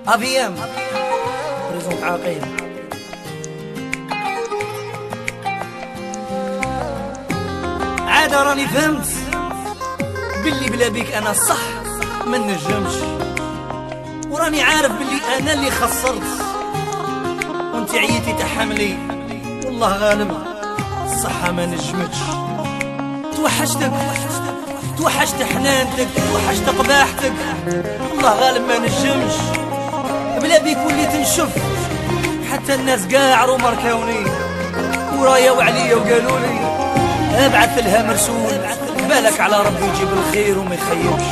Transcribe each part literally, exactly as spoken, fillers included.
ابيام بريزونت عاقل. عاد راني فهمت باللي بلا بيك انا صح ما نجمش، وراني عارف باللي انا اللي خسرت وانت عييتي تحملي. والله غالب الصحة ما نجمتش. توحشتك توحشت حنانتك توحشت قباحتك. والله غالب ما نجمش بلا بيك وليت نشوف حتى الناس قاع رومر كوني ورايا وعليا وقالولي ابعث لها مرسول بالك على ربي يجيب الخير وما يخيبش.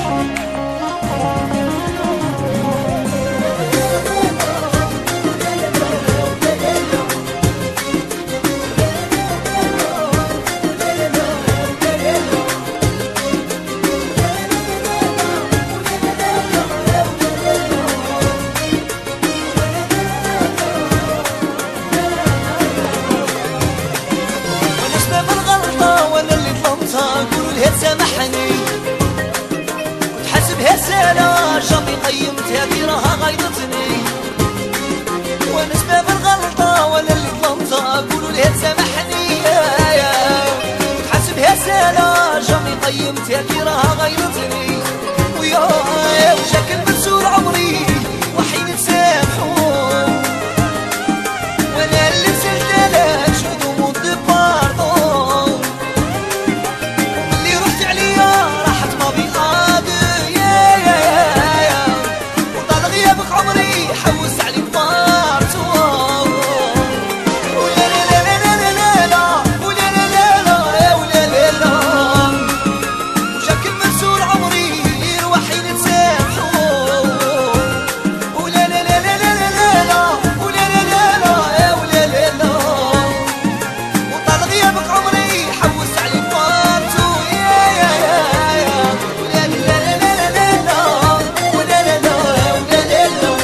هالسنة جامي قيمتها كي راها غيظتني، وانا سباب الغلطة وانا اللي ظلمتها قولوا لها تسامحني. تحسب هالسنة جامي قيمتها كي راها غيظتني، ويا وجاك المنسور عمري وحين تسامحوا وانا اللي نسلت لك شهدوا مو ديباردون اللي رحت عليا راحت ما بيقادر عمري حوس عليك بارتو. ولا لا لا لا لا لا لا ولا لا لا لا ولا لا لا وجاك المنسور عمري يروحي نتسامحو. ولا لا لا لا لا لا لا ولا لا لا لا ولا لا لا وطال غيابك عمري حوس عليك بارتو. يا يا يا يا ولا لا لا لا لا لا ولا لا لا ولا لا لا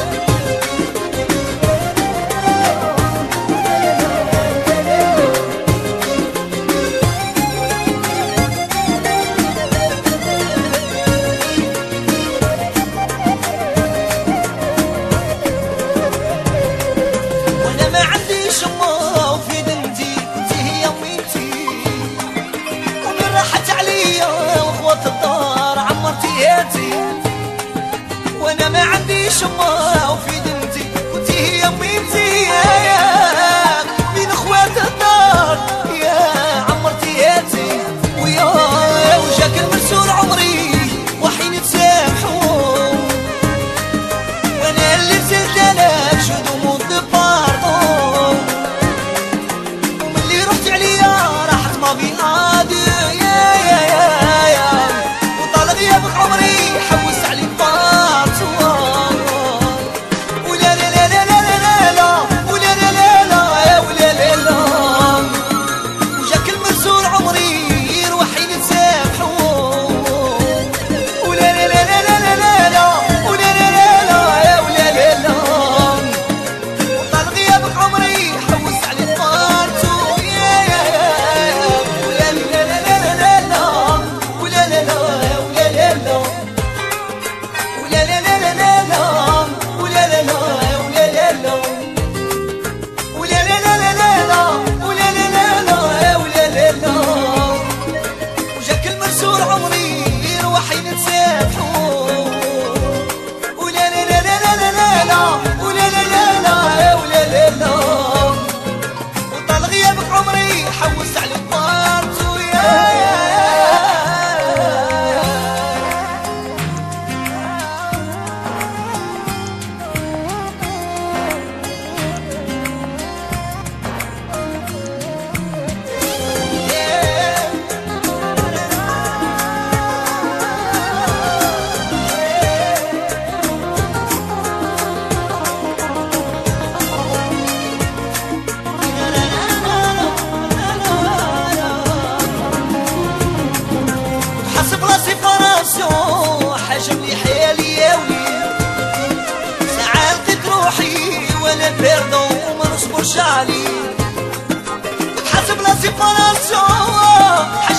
وانا ما عندي شماع وفي دمتي كنتي هي اميمتي. يا بين اخوات الدار يا عمرتي هاتي ويا وجاك المنسور عمري وحين تسامحوا وانا اللي نزلت لك شهدوا مو ديباردون وملي رحت عليا راحت ما بيقادر. يا يا يا يا وطال غيابك عمري حوس عليك بارتو. ولا لا لا لا لا لا لا ولا لا لا لا ولا لا لا وجاك المنسور عمري يروحي نتسامحو. ولا لا لا لا لا لا لا ولا لا لا لا ولا لا لا وطال غيابك عمري حوس عليك بارتو. يا يا يا ولا لا لا لا لا لا ولا لا لا ولا لا لا ولا لا لا لا لا ولا لا لا ولا لا لا ولا لا لا لا لا ولا لا لا لا ولا لا لا وجاك المنسور عمري يروحي نتسامحوا. ولا لا لا لا لا لا ولا لا لا لا ولا لا لا وطال غيابك عمري حوس عليك بارتو. يا حسب راسي فراسو حاجة مليحة ليا وليا ساعة لقيت روحي وانا باردة وما نصبرش عليك. حسب راسي فراسو